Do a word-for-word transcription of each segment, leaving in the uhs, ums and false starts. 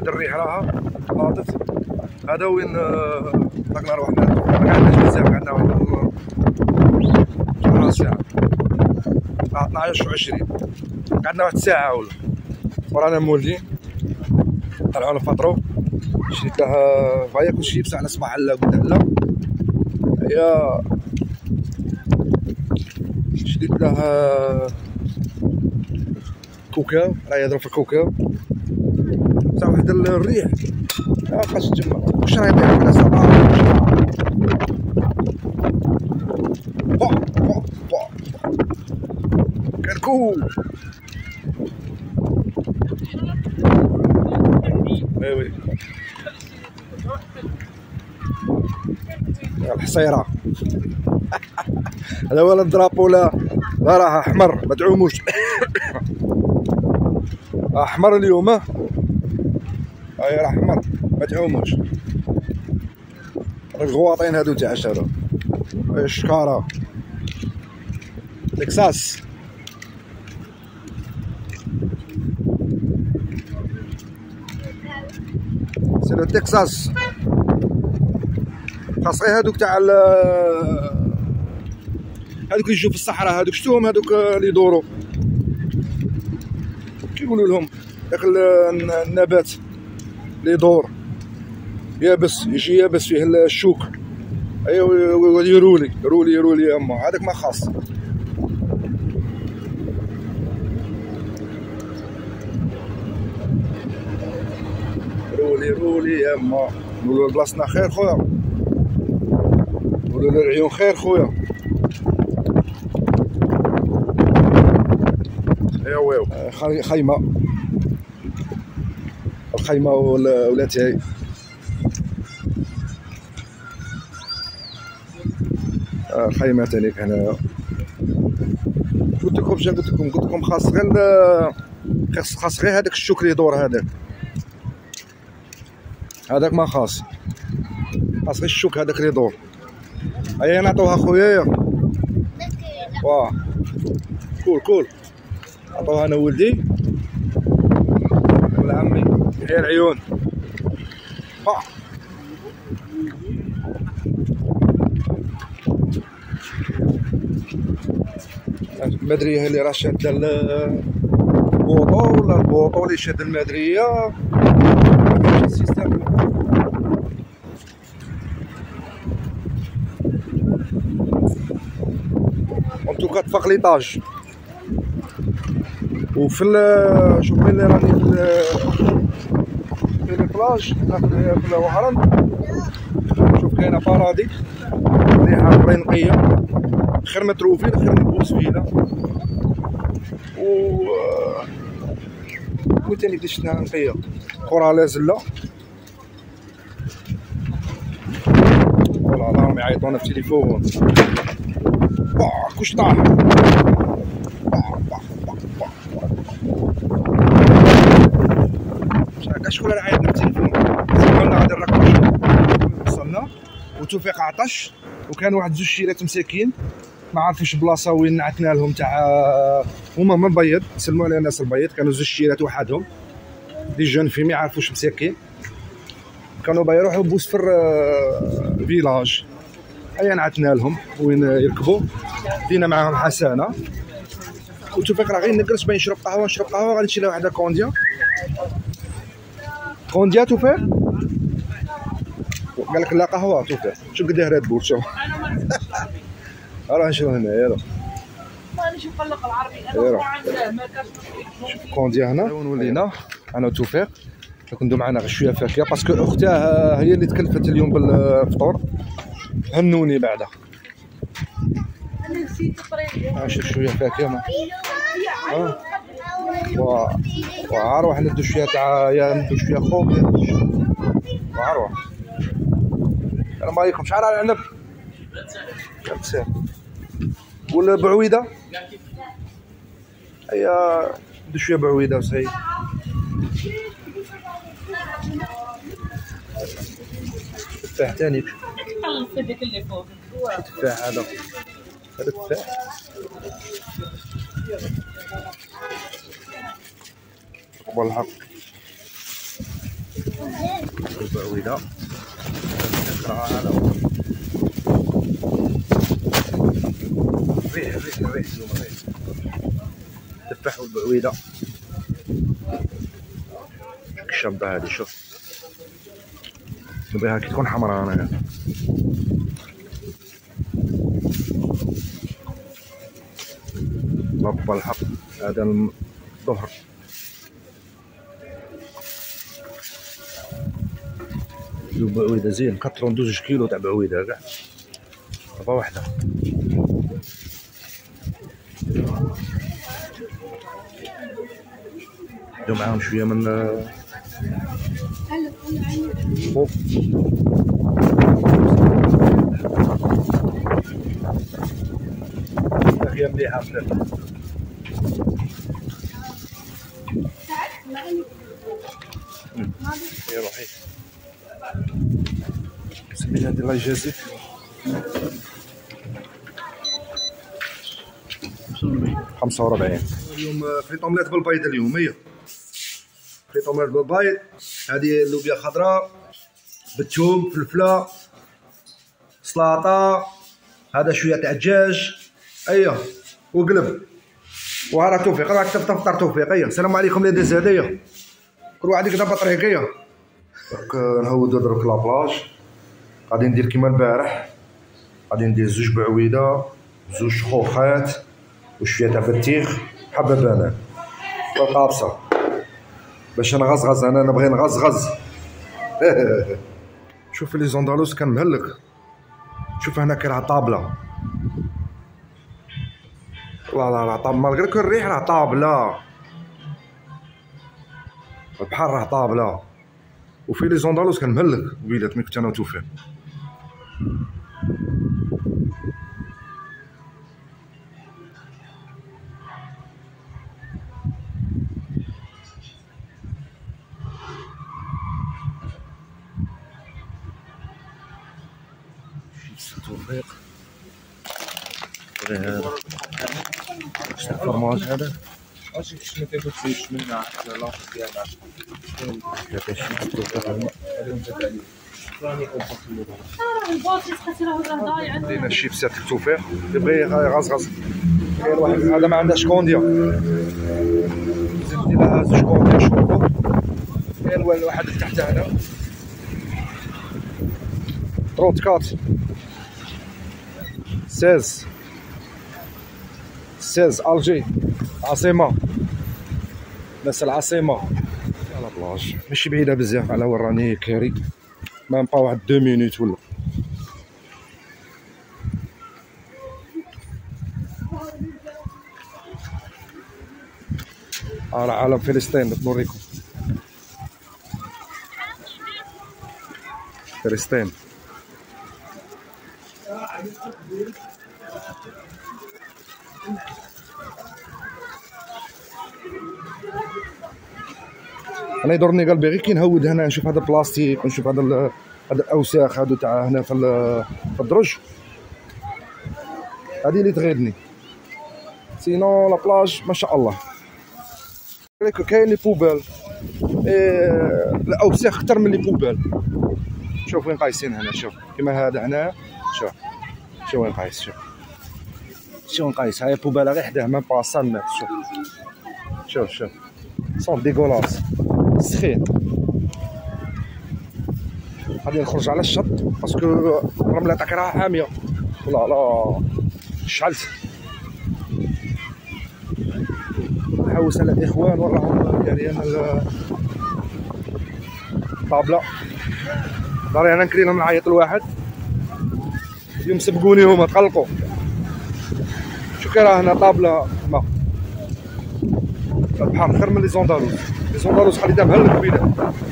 واحد الريح راها هابط. هذا وين طلقنا روحنا. ما قعدناش بزاف، قعدنا واحد شحال ساعة، اثناش و عشرين، قعدنا واحد الساعة ولا. ورانا مولدين طلعو نفطرو. شريت له فياكل شيبس على صباح لا قلت لا هي. شريت له كوكاو، راه يضرب في الكوكاو تاع واحد الريح. اه خاص تما واش راه يطيح على صباح. با با با كركول. وي وي الحصيرة. هذا هو الدرابو. لا لا راه احمر ما تعوموش. احمر اليوم. ها هاي راه احمر ما تعوموش. الغواطين هادو تاع هادو الشكارة تكساس. سيرو تكساس. خاص غير هادوك تاع هادوك يجوا في الصحراء، هادوك شفتوهم، هادوك اللي يدوروا كيقولوا لهم، داك النبات اللي يدور يابس، يجي يابس فيه الشوك. ايوا يرولي يرولي يرولي يا اما هذاك ما خاص. رولي رولي يا اما. نقولوا لبلاصتنا خير خويا، نقولوا للعيون خير خويا. ايوا خيمه الخيمه ولا تاعي. الخيمه تاني هنا. قلت لكم جا قلت لكم قلت لكم خاص غير خاص غير هذاك الشوك اللي يدور. هذاك هذاك ما خاص، خاص غير الشوك هذاك اللي يدور. هيا نعطوها خويا. واه كول كول. عطوها انا ولدي ولا عمي. هي العيون. با المدرية اللي راه شاده البوطو، ولا البوطو اللي شاد المدرية. السيستم انتوكا تفاق ليطاج. وفي شوف اللي راني في البلاج في الوهران. شوف كاينه بارادي ريحه برينقيه، خير ما تروفين خير من بوسفيله. و و تاني بديت شفنا نقيه كره لازله. والله راهم يعيطونا في التليفون. باه كوش طاح. كاع شكون راه عيطنا في التليفون. قلنا غادي نركبوا. وصلنا وتوفيق عطش، وكان واحد زوج شيرات مساكين ما عرفوش بلاصه وين نعتنا لهم تاع هما من البيض. سلموا على الناس البيض، كانوا زوج شيرات وحدهم دي جون في ما يعرفوش مساكين، كانوا باغي يروحوا بوسفر فيلاج. هيا نعتنا لهم وين يركبوا. دينا معاهم حسنه. وتوفيق راه غير نقرس باين يشرب قهوه. نشرب قهوه غادي نشري له واحده كونديا. كونديا توفيق قال لك لا قهوه. توفيق شوف قد راد بول. شوف راه نشوف هنا. يلا مانيش نقلق العربي انا عنده ما كاش. شوف كونديا هنا. ولينا انا وتوفيق كندو معنا غير شويه فاكهه باسكو اختها هي اللي تكلفت اليوم بالفطور. هنوني بعدا. انا نسيت الطريق. نشرب شويه فاكهه. ما اه وا واروح ندو شويه تاع يا ندو شويه خوك يا ندو شويه واروح. السلام عليكم. شحال على العنب؟ خمسة. والبعويده هيا ندو شويه بعويده وسعيد. تفاح تاني. خلص هذاك اللي فوق. تفاح هذا. هذا تفاح. والحق بعويده هذا ريح ريح ريح اليوم ريح تفاح والبعويده. شوف الشابه هذه، شوف نبغيها كي تكون حمراء انا. رب الحق هذا الظهر ذو بعويده زين، كترون دوز كيلو تاع بعويده كاع طبه واحده. نديرو معاهم شويه من خوف. هي مليحه بزاف. يا روحي سميتها هادي الله يجازيك. خمسة وربعين. اليوم فريط اومليت بالبيض اليوم. هي فريط اومليت بالبيض. هذه اللوبيا خضراء بالثوم فلفله سلطه، هذا شويه تاع الدجاج. اييه وقلب. وهذا توفيق راك تفطر توفيق. اييه السلام عليكم يا دزاديه. كل واحد يقدر بطريقيه. دونك نهودو درك لابلاج. غادي ندير كيما البارح، غادي ندير زوج بعويده زوج خوخات وشويه تاع بطيخ حبه بنان والقابصه باش نغزغز. انا نبغي نغزغز. شوف لي زوندالوس كان مهلك. شوف هنا كاين طابله. لا لا لا طاب مالغري كو الريح راه طابله. البحر راه طابله. وفي لي زوندالوس كان مهلك وليدات ملي كنت انا وتوفيق. توفيق هذا شتا الفرماج هذا واش كش ما تاكلش منها حتى لاصق ديالها كيفاش توفيق هذا دينا الشيبسات التوفيق اللي بغى يغزغز. كاين واحد هذا ما عندهاش كونديا زيد ندير لها زوج كونديا شوكو. كاين واحد تحت هنا أربعة وثلاثين ستة ستة الجي عاصمة ناس العاصمة. على بلاج ماشي بعيدة بزاف على وين راني كاري، ما نبقى واحد دو مينوت ولا. على عالم فلسطين نوريكم فلسطين. انا يدورني قلبي غير كي نهود هنا نشوف هذا البلاستيك ونشوف هذا هذا الاوساخ هادو تاع هنا في الدرج، هذه اللي تغيرني. سينو لا بلاج ما شاء الله. كاين لي بوبال إيه الاوساخ اكثر من لي بوبال. شوف وين قايسين هنا، شوف كيما هذا هنا، شوف شوف وين قايس، شوف شوف وين قايس. هاي بوباله غير حداه ميم با مية متر. شوف شوف شوف صون ديغولاس سخين. غادي نخرج على الشط باسكو الرمله تاعك راها حاميه. لا لا شعلت. نحوس على الاخوان وراهم دايرين الطابله. داري انا نكري لهم نعيط لواحد اليوم سبقوني هما تقلقوا. شو كاين راه هنا طابله ما البحر خير من لي زوندالوس. لي زوندالوس خليتها مهلك بينا.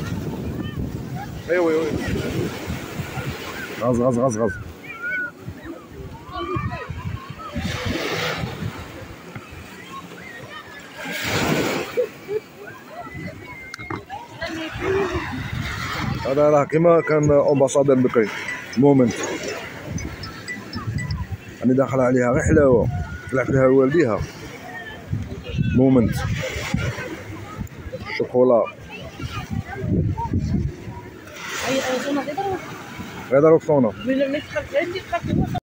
ايوا ايوا غاز غاز غاز غاز. هذا راه كيما كان امباسادور بكري مومنت. راني داخل عليها غير حلاوه طلعت لها والديها مومنت شوكولا. هذا روكسونا